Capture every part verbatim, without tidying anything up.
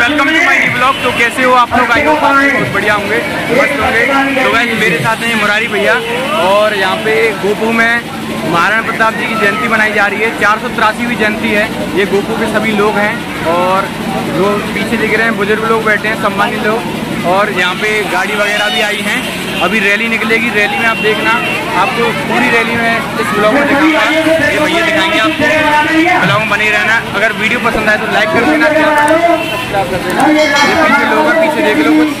Welcome to my new blog. तो कैसे हो आप लोग? आई होप आप बहुत बढ़िया होंगे, मस्त होंगे। तो गाइस मेरे साथ हैं मुरारी भैया और यहाँ पे गोपू में महाराणा प्रताप जी की जयंती मनाई जा रही है। चार सौ तिरासीवीं जयंती है। ये गोपू के सभी लोग हैं और जो पीछे दिख रहे हैं बुजुर्ग लोग बैठे हैं, सम्मानित लोग। और यहाँ पे गाड़ी वगैरह भी आई हैं। अभी रैली निकलेगी, रैली में आप देखना, आपको पूरी रैली में इस ब्लॉग में दिखाऊंगा। ये भैया दिखाएंगे आपको, ब्लॉग में बने रहना। अगर वीडियो पसंद आए तो लाइक कर देना, सब्सक्राइब कर देना। ये पीछे लोग हैं, पीछे देख लो कुछ।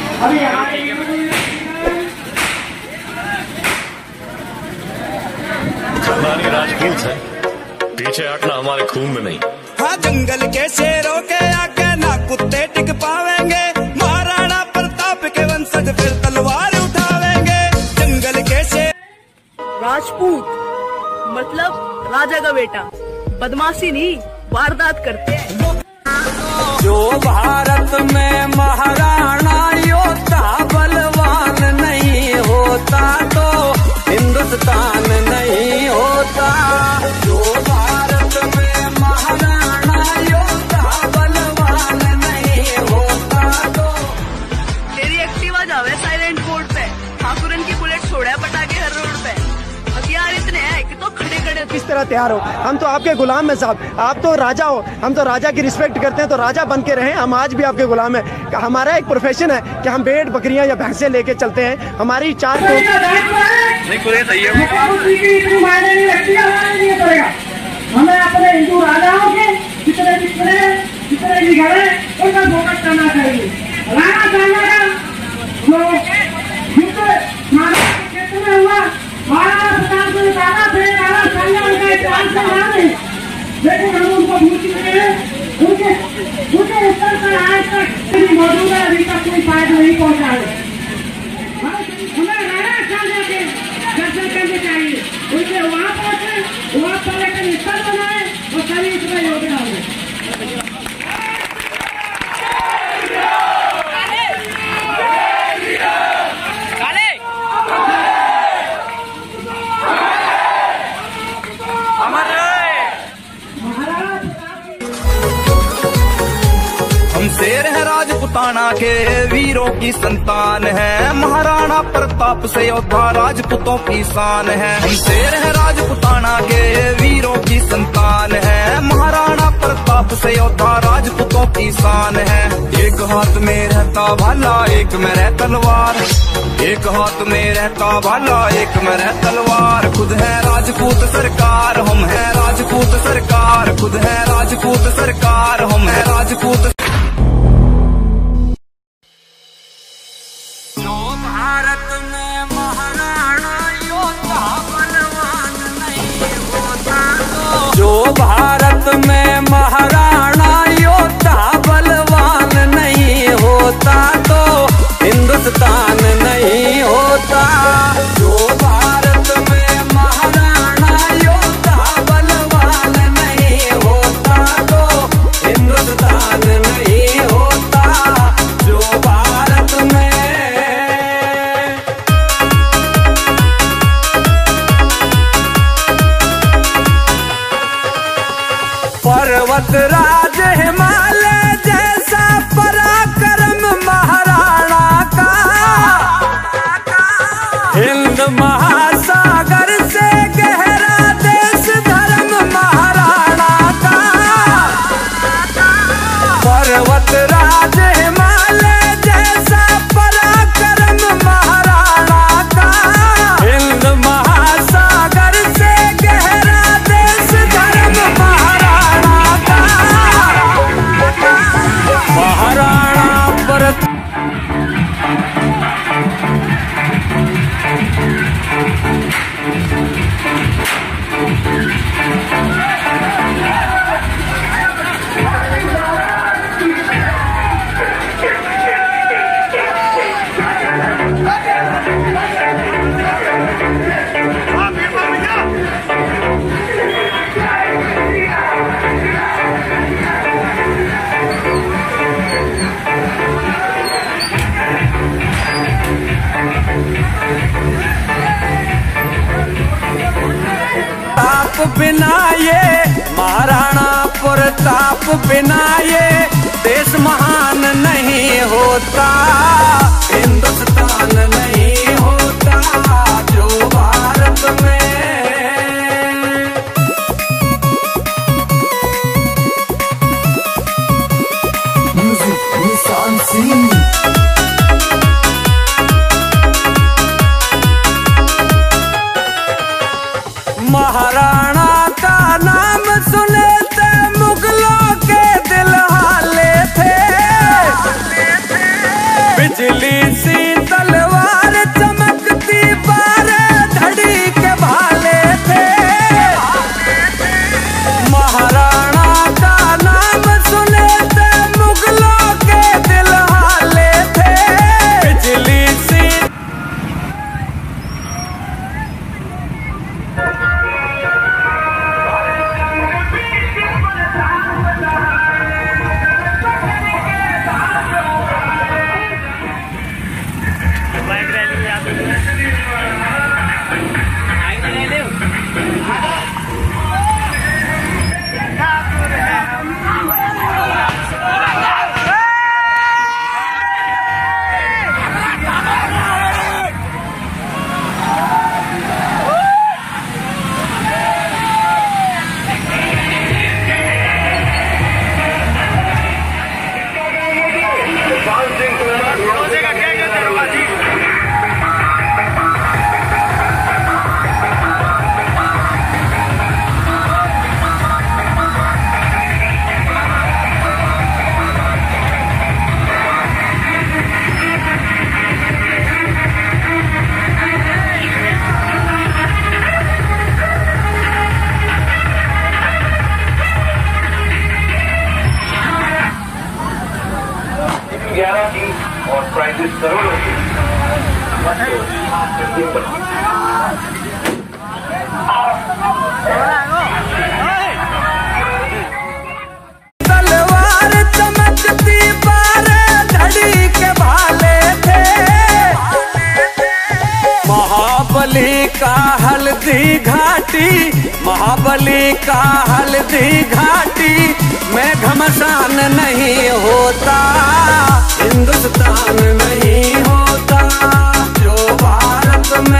राजपूत है, पीछे हटना हमारे खून में नहीं। हाँ, जंगल के शेरों के आगे ना कुत्ते टिक पावेंगे। महाराणा प्रताप के वंशज फिर तलवार उठावेंगे। जंगल के शेर राजपूत मतलब राजा का बेटा, बदमाशी नहीं वारदात करते हैं। जो भारत में महाराणा योद्धा बलवान नहीं होता तो हिंदुस्तान नहीं होता। जो भारत में महाराणा योद्धा बलवान नहीं होता तो। तेरी एक्टिवा जावे साइलेंट मोड पे, ठाकुरन की बुलेट छोड़ा पटाखे हर रोड पे। हथियार इतने हैं कि तो खड़े खड़े किस तरह तैयार हो। हम तो आपके गुलाम हैं साहब, आप तो राजा हो, हम तो राजा की रिस्पेक्ट करते हैं, तो राजा बन के रहें। हम आज भी आपके गुलाम हैं। हमारा एक प्रोफेशन है कि हम भेड़ बकरियां या भैंसे लेके चलते हैं। हमारी चार तो हमें अपने हिंदू राजाओं के जितने जितने जितने भी घर है उनका फोकस करना चाहिए। राणा साहब जो युद्ध क्षेत्र में हुआ, महाराणा प्रताप को ज्यादा थे, राणा साहब उनका इतिहास से याद है, लेकिन हम उनको भूल चुके हैं। उनके उनके उत्तर पर आज तक मौजूद है, अभी तक कोई फायदा नहीं पहुंचा है। हमें राणा साहब के दर्शन करने चाहिए, उनके वहाँ पहुंचे, वहाँ पर्यटन स्थल बनाए और सभी इसमें योगदान दें। हम शेर है राजपुताना के, वीरों की संतान है। महाराणा प्रताप से योद्धा राजपूतों की शान है। हम शेर है राजपुताना के, वीरों की संतान है। महाराणा प्रताप से योद्धा राजपूतों की शान है। एक हाथ में रहता भाला, एक में रह तलवार। एक हाथ में रहता भाला, एक में रह तलवार। खुद है राजपूत सरकार, हम है राजपूत सरकार। खुद है राजपूत सरकार, हम है राजपूत। भारत में महाराणा योद्धा बलवान नहीं होता तो। जो भारत में महाराणा योद्धा बलवान नहीं होता तो हिंदुस्तान नहीं होता। जो भारत में महाराणा योद्धा बलवान नहीं होता तो हिंदुस्तान नहीं होता। जो भारत में पर्वत राज हिमालय जैसा पराक्रम महाराणा का। हिंद महासागर से गहरा देश धर्म महाराणा का। पर्वत राज हिमालय जैसा पराक्रम महाराणा का। हिंद महासागर से गहरा देश धर्म महाराणा का। महाराणा प्रताप बिना ये महाराणा प्रताप बिना ये देश महान होता, हिंदुस्तान नहीं होता जो भारत में। म्यूजिक निशान सिंह। महाराणा का नाम सुने थे मुगलों के दिल हाले थे, बिजली सी तलवार चमकती बारह धड़ी के भाले थे। महाराणा का नाम सुने थे मुगलों के दिल हाले थे, बिजली सी ग्यारह की और प्राइजेस करोड़ों की। तलवार चमकती बारह धड़ी के भाले थे, महाबली का हल्दी घाटी, महाबली का हल्दी घाटी में घमसान नहीं होता, हिंदुस्तान नहीं होता जो भारत में।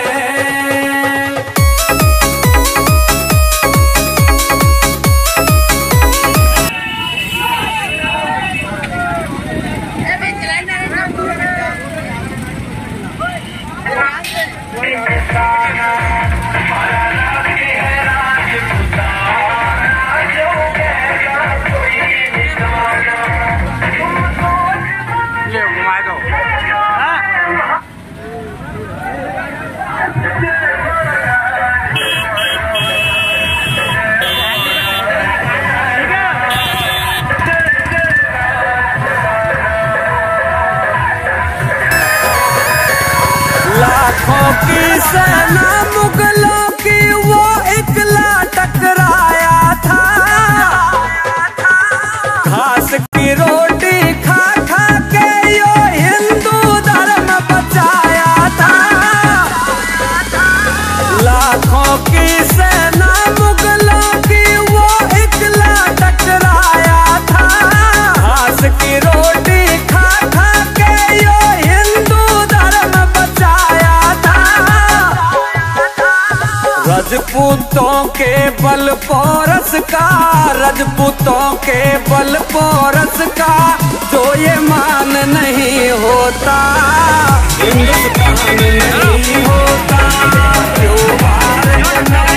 लाखों की सेना मुगलों की वो इकला टकराया था, घास की रोटी खा खा के यो हिंदू धर्म बचाया था। लाखों की सेना मुगलों की वो इकला टकराया था, घास की रोटी खा खा के यो हिंदू धर्म बचाया था। रजपूतों के बल पोरस का, रजपूतों के बल पोरस का जो ये मान नहीं होता, हिंदुस्तान नहीं होता जो भारत में।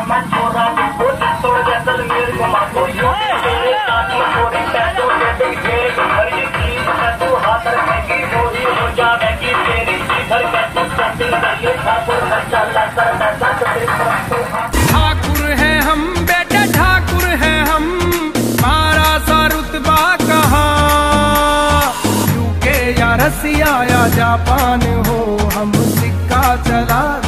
ठाकुर है हम बेटे ठाकुर है हम, मारा सा रुतबा कहाँ, यूके या रसिया या जापान हो, हम सिक्का चला